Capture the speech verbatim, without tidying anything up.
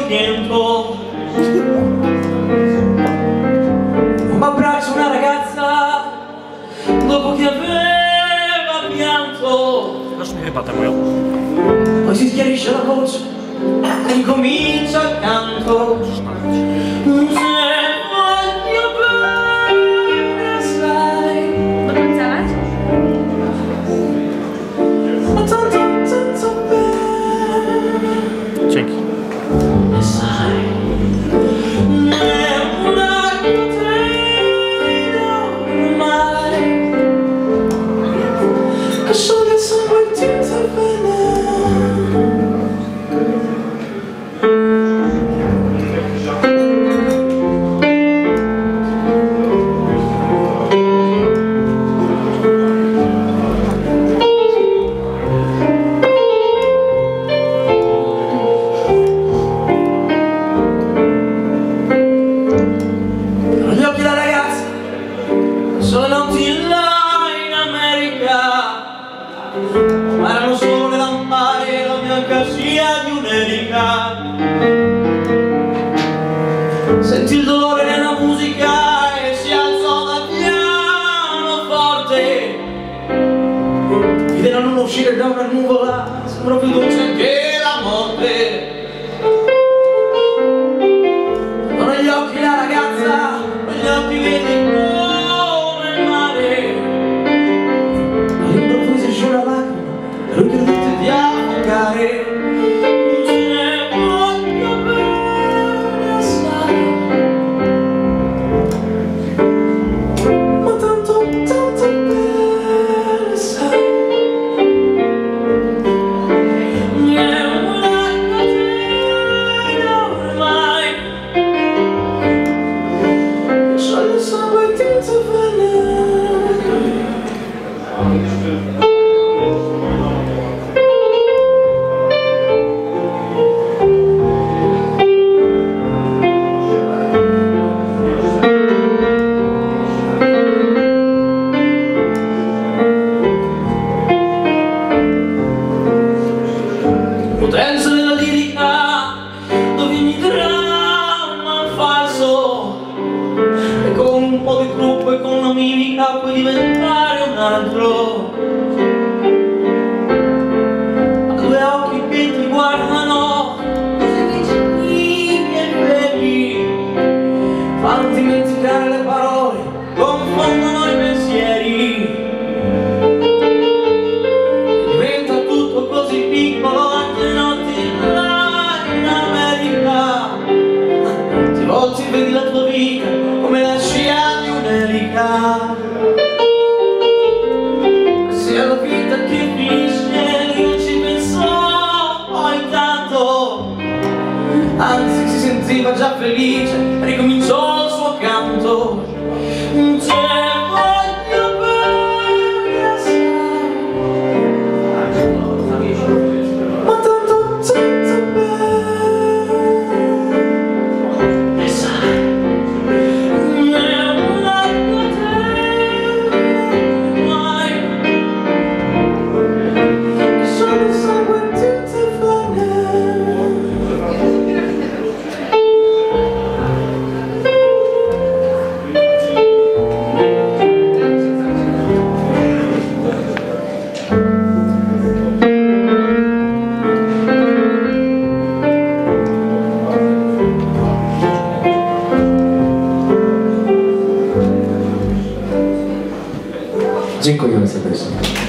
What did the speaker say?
movimento. Ma abbraccio una ragazza dopo che aveva pianto. Lasciami ripata quello. Poi si schiarisce la voce e incomincia il canto. Se voglio bene, sai. Podłączałaś? Ma tanto, tanto bene. Dzięki. E sai, è una catena ormai che scioglie il sangue in tinta sono notti là in America, ma erano solo le lampade e la bianca scia di un'elica. Sentì il dolore nella musica e si alzò dal pianoforte. Vide la luna uscire da una nuvola, sembrò più dolce anche la morte. Con gli occhi la ragazza, con gli occhi vedi una lacrima, lui credette di affogare. Se voglio bene assai, ma tanto, tanto bene sai. È una catena ormai che scioglie il sangue in tinta veleno. Potenza della lirica, dove ogni dramma è falso, e con un po' di trucco e con la mimica puoi diventare un altro. Ha due occhi che ti guardano così vicini e veri, fanno dimenticare le parole, confondono i pensieri, e diventa tutto così piccolo. Ti vedi la tua vita come la scia di un'elica. Se alla vita che finisce lui ci pensò poi tanto, anzi si sentiva già felice, ricominciò il suo canto. Se voglio bene assai, ma tanto, tanto bene. Dziękuję serdecznie.